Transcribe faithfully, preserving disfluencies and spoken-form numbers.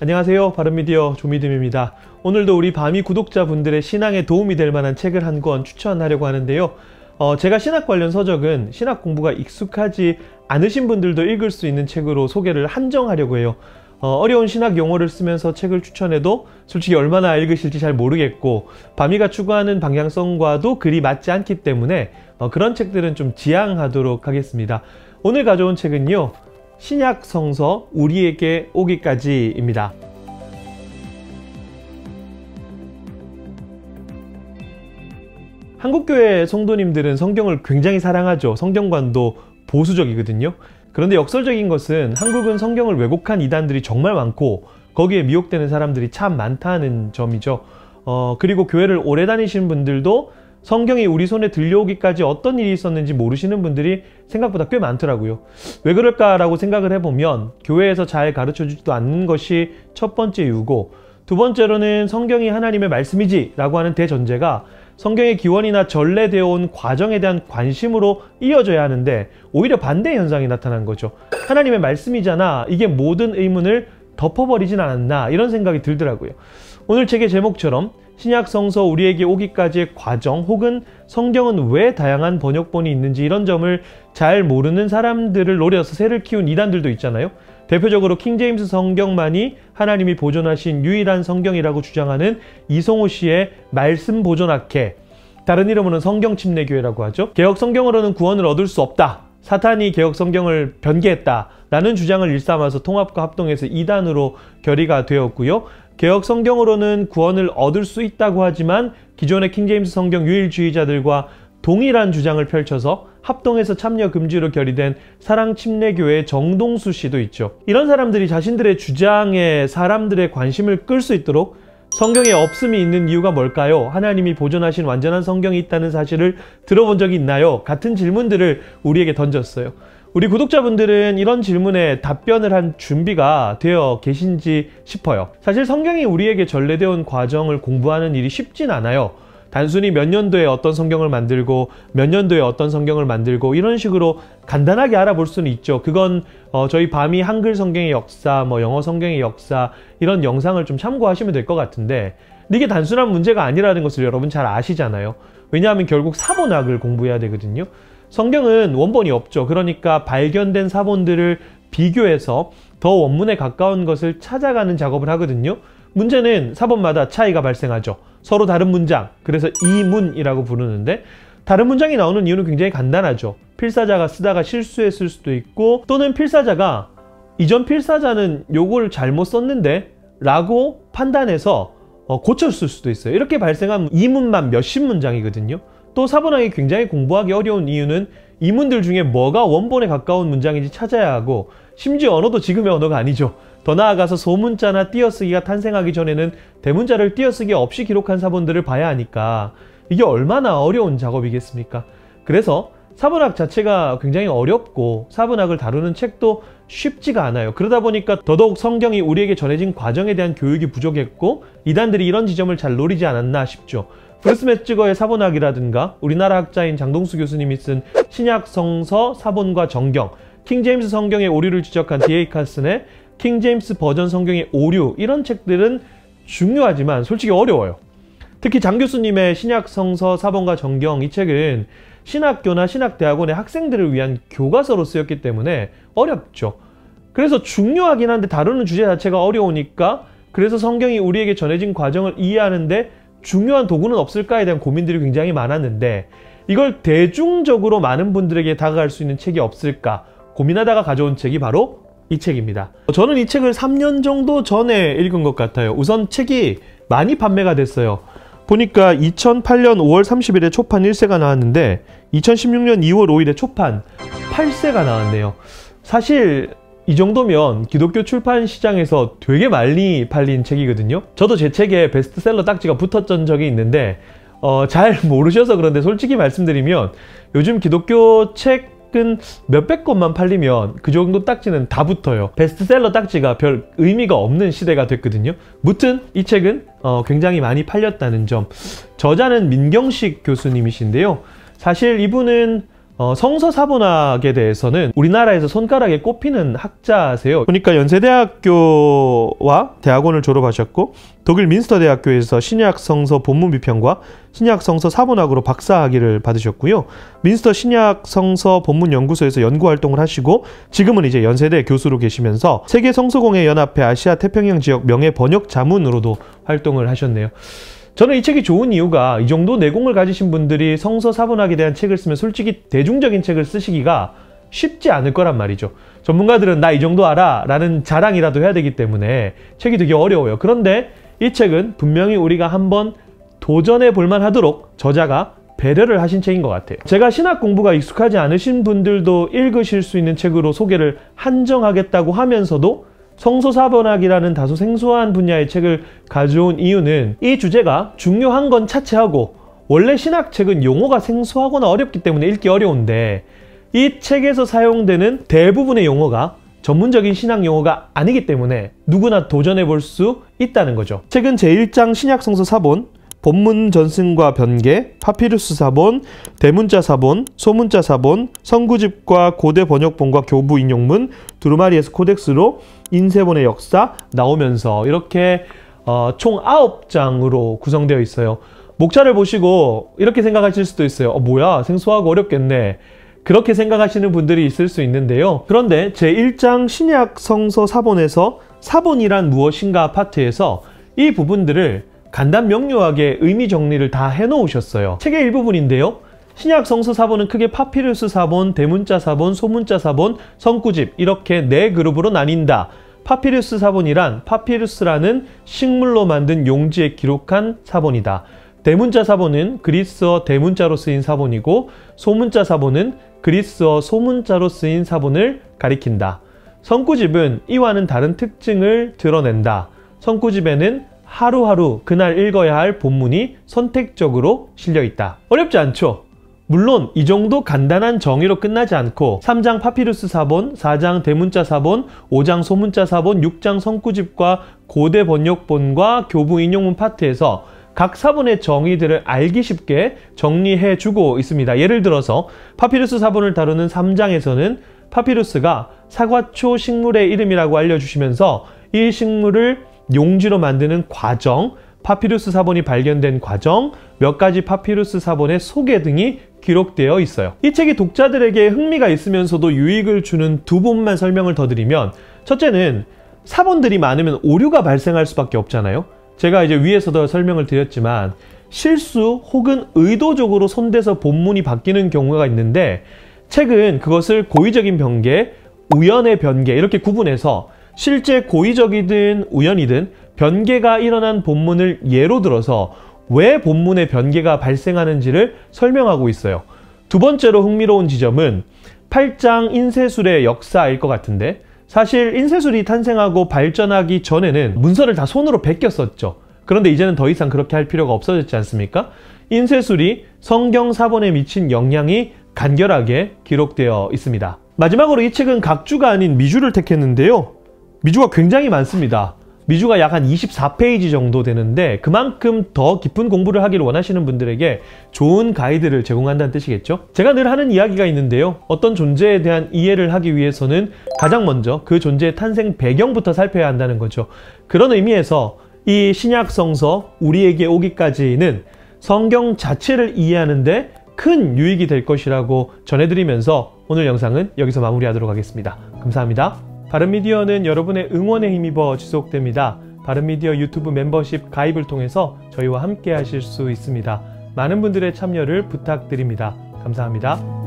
안녕하세요. 바른미디어 조미듬입니다. 오늘도 우리 바미 구독자분들의 신앙에 도움이 될 만한 책을 한 권 추천하려고 하는데요. 어, 제가 신학 관련 서적은 신학 공부가 익숙하지 않으신 분들도 읽을 수 있는 책으로 소개를 한정하려고 해요. 어, 어려운 신학 용어를 쓰면서 책을 추천해도 솔직히 얼마나 읽으실지 잘 모르겠고 바미가 추구하는 방향성과도 그리 맞지 않기 때문에 어, 그런 책들은 좀 지양하도록 하겠습니다. 오늘 가져온 책은요, 신약 성서 우리에게 오기까지입니다. 한국교회 성도님들은 성경을 굉장히 사랑하죠. 성경관도 보수적이거든요. 그런데 역설적인 것은 한국은 성경을 왜곡한 이단들이 정말 많고 거기에 미혹되는 사람들이 참 많다는 점이죠. 어, 그리고 교회를 오래 다니시는 분들도 성경이 우리 손에 들려오기까지 어떤 일이 있었는지 모르시는 분들이 생각보다 꽤 많더라고요. 왜 그럴까라고 생각을 해보면 교회에서 잘 가르쳐주지도 않는 것이 첫 번째 이유고, 두 번째로는 성경이 하나님의 말씀이지 라고 하는 대전제가 성경의 기원이나 전래되어 온 과정에 대한 관심으로 이어져야 하는데 오히려 반대 현상이 나타난 거죠. 하나님의 말씀이잖아, 이게 모든 의문을 덮어버리진 않았나, 이런 생각이 들더라고요. 오늘 책의 제목처럼 신약 성서 우리에게 오기까지의 과정 혹은 성경은 왜 다양한 번역본이 있는지 이런 점을 잘 모르는 사람들을 노려서 새를 키운 이단들도 있잖아요. 대표적으로 킹제임스 성경만이 하나님이 보존하신 유일한 성경이라고 주장하는 이송호 씨의 말씀 보존학회, 다른 이름으로는 성경 침례교회라고 하죠. 개혁 성경으로는 구원을 얻을 수 없다, 사탄이 개혁 성경을 변개했다 라는 주장을 일삼아서 통합과 합동해서 이단으로 결의가 되었고요. 개혁 성경으로는 구원을 얻을 수 있다고 하지만 기존의 킹제임스 성경 유일주의자들과 동일한 주장을 펼쳐서 합동해서 참여 금지로 결의된 사랑침례교회의 정동수 씨도 있죠. 이런 사람들이 자신들의 주장에 사람들의 관심을 끌 수 있도록 성경에 없음이 있는 이유가 뭘까요? 하나님이 보존하신 완전한 성경이 있다는 사실을 들어본 적이 있나요? 같은 질문들을 우리에게 던졌어요. 우리 구독자분들은 이런 질문에 답변을 한 준비가 되어 계신지 싶어요. 사실 성경이 우리에게 전래되어 온 과정을 공부하는 일이 쉽진 않아요. 단순히 몇 년도에 어떤 성경을 만들고 몇 년도에 어떤 성경을 만들고 이런 식으로 간단하게 알아볼 수는 있죠. 그건 어, 저희 바미 한글 성경의 역사, 뭐 영어 성경의 역사 이런 영상을 좀 참고하시면 될 것 같은데, 이게 단순한 문제가 아니라는 것을 여러분 잘 아시잖아요. 왜냐하면 결국 사본학을 공부해야 되거든요. 성경은 원본이 없죠. 그러니까 발견된 사본들을 비교해서 더 원문에 가까운 것을 찾아가는 작업을 하거든요. 문제는 사본마다 차이가 발생하죠. 서로 다른 문장, 그래서 이문이라고 부르는데, 다른 문장이 나오는 이유는 굉장히 간단하죠. 필사자가 쓰다가 실수했을 수도 있고, 또는 필사자가 이전 필사자는 요걸 잘못 썼는데 라고 판단해서 어, 고쳤을 수도 있어요. 이렇게 발생한 이문만 몇십 문장이거든요. 또 사본학이 굉장히 공부하기 어려운 이유는 이문들 중에 뭐가 원본에 가까운 문장인지 찾아야 하고, 심지어 언어도 지금의 언어가 아니죠. 더 나아가서 소문자나 띄어쓰기가 탄생하기 전에는 대문자를 띄어쓰기 없이 기록한 사본들을 봐야 하니까 이게 얼마나 어려운 작업이겠습니까? 그래서 사본학 자체가 굉장히 어렵고 사본학을 다루는 책도 쉽지가 않아요. 그러다 보니까 더더욱 성경이 우리에게 전해진 과정에 대한 교육이 부족했고 이단들이 이런 지점을 잘 노리지 않았나 싶죠. 브루스 메츠거의 사본학이라든가 우리나라 학자인 장동수 교수님이 쓴 신약 성서 사본과 정경, 킹제임스 성경의 오류를 지적한 디 에이 칼슨의 킹제임스 버전 성경의 오류, 이런 책들은 중요하지만 솔직히 어려워요. 특히 장 교수님의 신약 성서 사본과 정경, 이 책은 신학교나 신학대학원의 학생들을 위한 교과서로 쓰였기 때문에 어렵죠. 그래서 중요하긴 한데 다루는 주제 자체가 어려우니까, 그래서 성경이 우리에게 전해진 과정을 이해하는데 중요한 도구는 없을까에 대한 고민들이 굉장히 많았는데, 이걸 대중적으로 많은 분들에게 다가갈 수 있는 책이 없을까 고민하다가 가져온 책이 바로 이 책입니다. 저는 이 책을 삼 년 정도 전에 읽은 것 같아요. 우선 책이 많이 판매가 됐어요. 보니까 이천팔 년 오월 삼십일에 초판 일 세가 나왔는데 이천십육 년 이월 오일에 초판 팔 세가 나왔네요. 사실 이 정도면 기독교 출판 시장에서 되게 많이 팔린 책이거든요. 저도 제 책에 베스트셀러 딱지가 붙었던 적이 있는데 어, 잘 모르셔서 그런데 솔직히 말씀드리면 요즘 기독교 책은 몇백 권만 팔리면 그 정도 딱지는 다 붙어요. 베스트셀러 딱지가 별 의미가 없는 시대가 됐거든요. 무튼 이 책은 어, 굉장히 많이 팔렸다는 점. 저자는 민경식 교수님이신데요. 사실 이분은 어, 성서사본학에 대해서는 우리나라에서 손가락에 꼽히는 학자세요. 보니까 연세대학교와 대학원을 졸업하셨고 독일 민스터대학교에서 신약 성서 본문 비평과 신약 성서 사본학으로 박사학위를 받으셨고요. 민스터 신약 성서 본문 연구소에서 연구 활동을 하시고 지금은 이제 연세대 교수로 계시면서 세계 성서공회 연합회 아시아 태평양 지역 명예 번역 자문으로도 활동을 하셨네요. 저는 이 책이 좋은 이유가 이 정도 내공을 가지신 분들이 성서사본학에 대한 책을 쓰면 솔직히 대중적인 책을 쓰시기가 쉽지 않을 거란 말이죠. 전문가들은 나 이 정도 알아 라는 자랑이라도 해야 되기 때문에 책이 되게 어려워요. 그런데 이 책은 분명히 우리가 한번 도전해 볼만 하도록 저자가 배려를 하신 책인 것 같아요. 제가 신학 공부가 익숙하지 않으신 분들도 읽으실 수 있는 책으로 소개를 한정하겠다고 하면서도 성서사본학이라는 다소 생소한 분야의 책을 가져온 이유는 이 주제가 중요한 건 차치하고 원래 신학책은 용어가 생소하거나 어렵기 때문에 읽기 어려운데 이 책에서 사용되는 대부분의 용어가 전문적인 신학 용어가 아니기 때문에 누구나 도전해 볼 수 있다는 거죠. 책은 제일 장 신약성서 사본, 본문 전승과 변계, 파피루스 사본, 대문자 사본, 소문자 사본, 성구집과 고대 번역본과 교부 인용문, 두루마리에스 코덱스로 인쇄본의 역사 나오면서 이렇게 어, 총 아홉 장으로 구성되어 있어요. 목차를 보시고 이렇게 생각하실 수도 있어요. 어, 뭐야 생소하고 어렵겠네. 그렇게 생각하시는 분들이 있을 수 있는데요. 그런데 제일 장 신약 성서 사본에서 사본이란 무엇인가 파트에서 이 부분들을 간단 명료하게 의미 정리를 다 해놓으셨어요. 책의 일부분인데요. 신약 성서 사본은 크게 파피루스 사본, 대문자 사본, 소문자 사본, 성구집 이렇게 네 그룹으로 나뉜다. 파피루스 사본이란 파피루스라는 식물로 만든 용지에 기록한 사본이다. 대문자 사본은 그리스어 대문자로 쓰인 사본이고 소문자 사본은 그리스어 소문자로 쓰인 사본을 가리킨다. 성구집은 이와는 다른 특징을 드러낸다. 성구집에는 하루하루 그날 읽어야 할 본문이 선택적으로 실려있다. 어렵지 않죠? 물론 이 정도 간단한 정의로 끝나지 않고 삼 장 파피루스 사본, 사 장 대문자 사본, 오 장 소문자 사본, 육 장 성구집과 고대 번역본과 교부 인용문 파트에서 각 사본의 정의들을 알기 쉽게 정리해주고 있습니다. 예를 들어서 파피루스 사본을 다루는 삼 장에서는 파피루스가 사과초 식물의 이름이라고 알려주시면서 이 식물을 용지로 만드는 과정, 파피루스 사본이 발견된 과정, 몇 가지 파피루스 사본의 소개 등이 기록되어 있어요. 이 책이 독자들에게 흥미가 있으면서도 유익을 주는 두 부분만 설명을 더 드리면, 첫째는 사본들이 많으면 오류가 발생할 수밖에 없잖아요. 제가 이제 위에서도 설명을 드렸지만 실수 혹은 의도적으로 손대서 본문이 바뀌는 경우가 있는데 책은 그것을 고의적인 변개, 우연의 변개 이렇게 구분해서 실제 고의적이든 우연이든 변개가 일어난 본문을 예로 들어서 왜 본문의 변개가 발생하는지를 설명하고 있어요. 두 번째로 흥미로운 지점은 팔 장 인쇄술의 역사일 것 같은데, 사실 인쇄술이 탄생하고 발전하기 전에는 문서를 다 손으로 베꼈었죠. 그런데 이제는 더 이상 그렇게 할 필요가 없어졌지 않습니까? 인쇄술이 성경 사본에 미친 영향이 간결하게 기록되어 있습니다. 마지막으로 이 책은 각주가 아닌 미주를 택했는데요. 미주가 굉장히 많습니다. 미주가 약 한 이십사 페이지 정도 되는데 그만큼 더 깊은 공부를 하기를 원하시는 분들에게 좋은 가이드를 제공한다는 뜻이겠죠? 제가 늘 하는 이야기가 있는데요. 어떤 존재에 대한 이해를 하기 위해서는 가장 먼저 그 존재의 탄생 배경부터 살펴야 한다는 거죠. 그런 의미에서 이 신약 성서 우리에게 오기까지는 성경 자체를 이해하는데 큰 유익이 될 것이라고 전해드리면서 오늘 영상은 여기서 마무리하도록 하겠습니다. 감사합니다. 바른미디어는 여러분의 응원에 힘입어 지속됩니다. 바른미디어 유튜브 멤버십 가입을 통해서 저희와 함께 하실 수 있습니다. 많은 분들의 참여를 부탁드립니다. 감사합니다.